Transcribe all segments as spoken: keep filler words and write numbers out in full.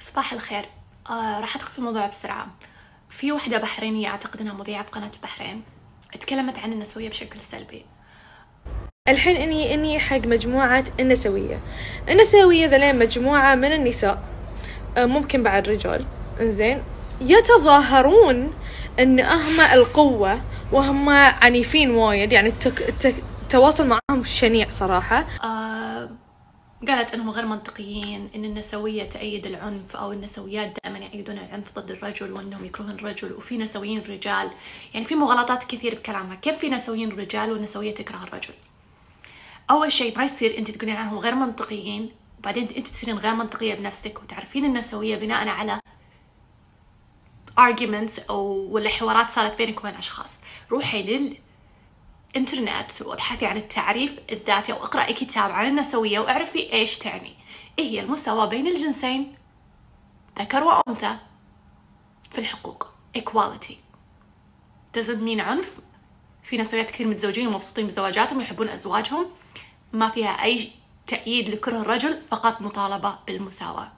صباح الخير. آه راح أدخل في الموضوع بسرعة. في وحدة بحرينية أعتقد أنها مذيعة بقناة البحرين تكلمت عن النسوية بشكل سلبي. الحين اني اني حق مجموعة النسوية. النسوية ذلين مجموعة من النساء، ممكن بعد رجال، انزين، يتظاهرون ان هم القوة وهم عنيفين وايد، يعني التك... التك... التواصل معهم شنيع صراحة. آه قالت أنهم غير منطقيين، أن النسوية تأيد العنف، أو النسويات دائما يأيدون العنف ضد الرجل، وأنهم يكرهون الرجل، وفي نسويين رجال. يعني في مغالطات كثير بكلامها. كيف في نسويين رجال والنسوية تكره الرجل؟ أول شيء ما يصير أنت تقولين عنهم غير منطقيين وبعدين أنت تصيرين غير منطقية بنفسك وتعرفين النسوية بناء على arguments أو ولا حوارات صارت بينك وبين أشخاص. روحي للإنترنت وابحثي عن التعريف الذاتي أو اقرأي كتاب عن النسوية واعرفي إيش تعني. إيه هي المساواة بين الجنسين، ذكر وأنثى، في الحقوق. equality doesn't mean عنف. في نسويات كثير متزوجين ومبسوطين بزواجاتهم ويحبون أزواجهم، ما فيها أي تأييد لكره الرجل، فقط مطالبة بالمساواة.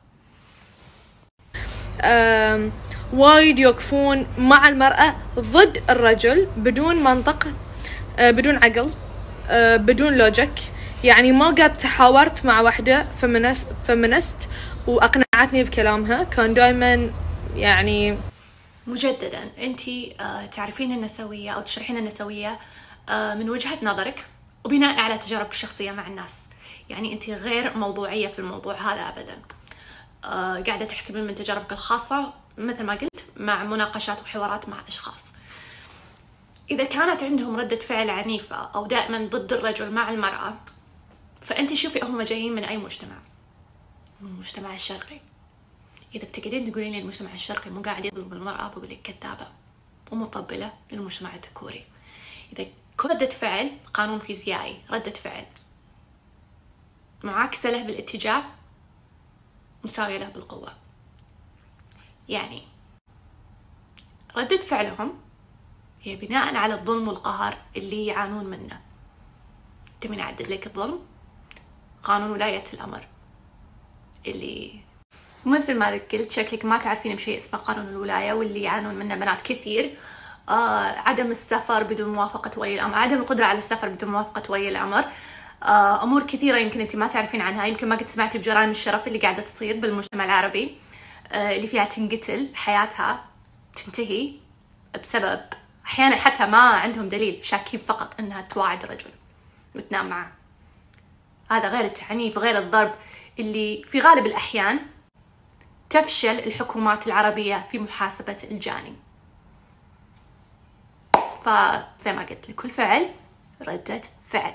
أم... وايد يوقفون مع المرأة ضد الرجل بدون منطق، أه بدون عقل، أه بدون لوجيك. يعني ما قد تحاورت مع واحدة فمنست, فمنست وأقنعتني بكلامها، كان دائما يعني. مجددا أنتي أه تعرفين النسوية أو تشرحين النسوية أه من وجهة نظرك وبناء على تجاربك الشخصية مع الناس. يعني أنتي غير موضوعية في الموضوع هذا أبدا. أه قاعدة تحكي من تجاربك الخاصة مثل ما قلت، مع مناقشات وحوارات مع أشخاص. إذا كانت عندهم ردة فعل عنيفة أو دائما ضد الرجل مع المرأة، فأنتي شوفي هم جايين من أي مجتمع. من المجتمع الشرقي. إذا بتقعدين تقولين لي المجتمع الشرقي مو قاعد يظلم المرأة، بقول لك كذابة ومطبلة للمجتمع الذكوري. إذا كل ردة فعل قانون فيزيائي، ردة فعل معاكسة له بالاتجاه مساوية له بالقوة. يعني ردة فعلهم هي بناء على الظلم والقهر اللي يعانون منه. تبين أعدد لك الظلم؟ قانون ولاية الأمر، اللي مثل ما قلت شكلك ما تعرفين بشيء اسمه قانون الولاية، واللي يعانون منه بنات كثير. آه عدم السفر بدون موافقة ولي الأمر، عدم القدرة على السفر بدون موافقة ولي الأمر. آه أمور كثيرة يمكن أنت ما تعرفين عنها، يمكن ما قد سمعتي بجرائم الشرف اللي قاعدة تصير بالمجتمع العربي، آه اللي فيها تنقتل، حياتها تنتهي بسبب أحيانا حتى ما عندهم دليل، شاكين فقط أنها تواعد رجل وتنام معه. هذا غير التعنيف، غير الضرب اللي في غالب الأحيان تفشل الحكومات العربية في محاسبة الجاني. فزي ما قلت لكل فعل ردة فعل.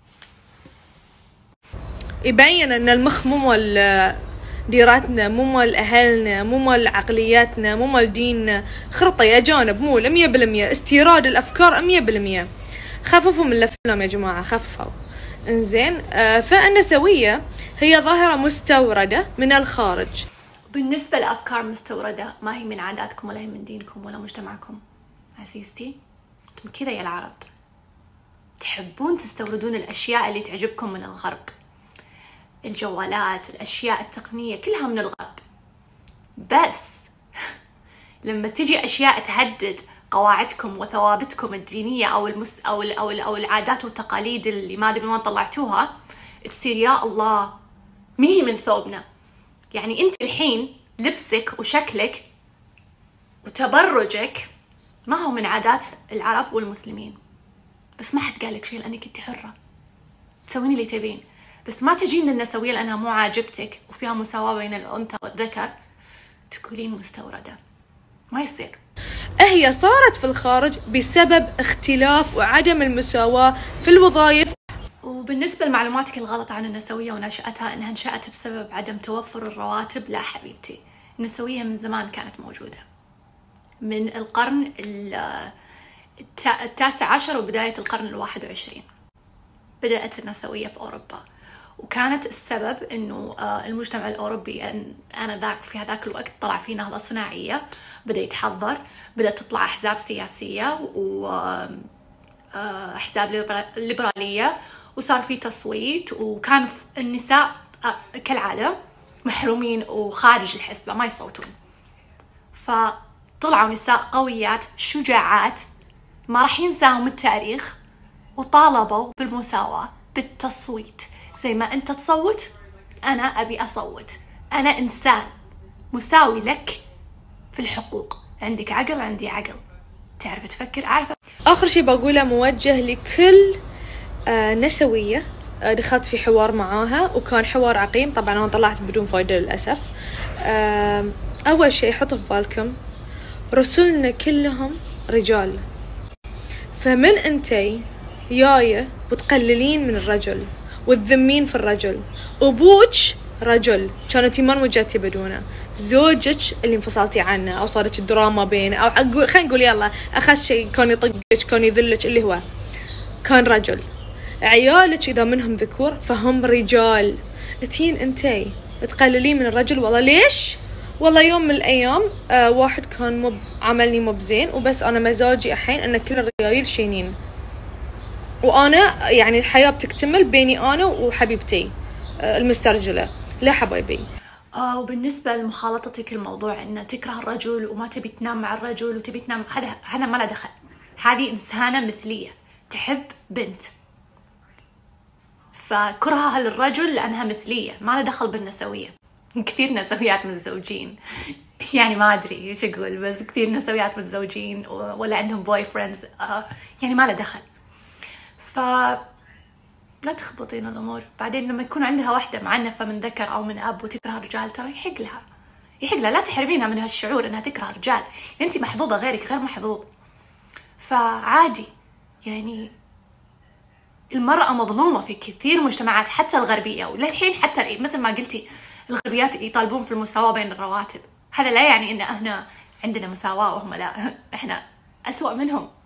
يبين أن المخ مو مال ديراتنا، مو مال أهلنا، مو مال عقلياتنا، مو مال ديننا. خرطة يا جانب، مو مية بالمية استيراد الأفكار مية بالمية. خففوا من الأفلام يا جماعة، خففوا. انزين، آه فالنسوية هي ظاهرة مستوردة من الخارج. بالنسبة لأفكار مستوردة، ما هي من عاداتكم ولا هي من دينكم ولا مجتمعكم عزيزتي. انتم كذا يا العرب تحبون تستوردون الأشياء اللي تعجبكم من الغرب. الجوالات، الأشياء التقنية كلها من الغرب. بس لما تجي أشياء تهدد قواعدكم وثوابتكم الدينية أو المس أو ال أو ال أو العادات والتقاليد اللي ما أدري من وين طلعتوها، تصير يا الله مي من ثوبنا. يعني أنت الحين لبسك وشكلك وتبرجك ما هو من عادات العرب والمسلمين، بس ما حد قال لك شيء لأنك أنت حرة تسوين اللي تبين. بس ما تجين للنسوية لأنها مو عاجبتك وفيها مساواة بين الأنثى والذكر تقولين مستوردة. ما يصير. هي صارت في الخارج بسبب اختلاف وعدم المساواة في الوظائف. وبالنسبة لمعلوماتك الغلط عن النسوية ونشأتها أنها انشأت بسبب عدم توفر الرواتب، لا حبيبتي، النسوية من زمان كانت موجودة، من القرن التاسع عشر وبداية القرن الواحد وعشرين بدأت النسوية في أوروبا. وكانت السبب إنه المجتمع الأوروبي آنذاك في هذاك الوقت طلع فيه نهضة صناعية، بدأ يتحضر، بدأت تطلع أحزاب سياسية وأحزاب ليبرالية، وصار في تصويت، وكان النساء كالعادة محرومين وخارج الحسبة ما يصوتون. فطلعوا نساء قويات شجاعات ما راح ينساهم التاريخ، وطالبوا بالمساواة بالتصويت. زي ما انت تصوت انا ابي اصوت، انا انسان مساوي لك في الحقوق، عندك عقل عندي عقل، تعرف تفكر اعرف. اخر شي بقوله موجه لكل آه نسوية آه دخلت في حوار معاها وكان حوار عقيم، طبعا انا طلعت بدون فايدة للأسف. آه اول شي حطوا في بالكم رسلنا كلهم رجال، فمن انتي جاية وتقللين من الرجل وتذمين في الرجل، ابوش رجل كانتي ما وجدتي بدونه، زوجك اللي انفصلتي عنه او صارت الدراما بينه او خلينا نقول يلا اخذ شيء كان يطقك كان يذلك اللي هو كان رجل، عيالك اذا منهم ذكور فهم رجال، تين انتي تقللين من الرجل. والله ليش؟ والله يوم من الايام آه واحد كان مب عملني مو بزين وبس انا مزاجي الحين ان كل الرجال شينين، وانا يعني الحياة بتكتمل بيني انا وحبيبتي آه المسترجلة. لا حبايبي. آه وبالنسبة لمخالطتك الموضوع ان تكره الرجل وما تبي تنام مع الرجل وتبي تنام، هذا هذا ما له دخل، هذه انسانة مثلية تحب بنت، فكرهها للرجل لانها مثلية ما له دخل بالنسوية. كثير نسويات متزوجين يعني ما ادري ايش اقول، بس كثير نسويات متزوجين ولا عندهم بوي فريندز آه يعني ما له دخل. ف لا تخبطين الامور. بعدين لما يكون عندها واحده معنفه من ذكر او من اب وتكره رجال ترى يحق لها يحق لها، لا تحرمينها من هالشعور انها تكره رجال، انت محظوظه غيرك غير محظوظ. فعادي يعني المراه مظلومه في كثير مجتمعات حتى الغربيه، وللحين حتى مثل ما قلتي الغربيات يطالبون في المساواه بين الرواتب. هذا لا يعني ان احنا عندنا مساواه وهم لا، احنا اسوأ منهم.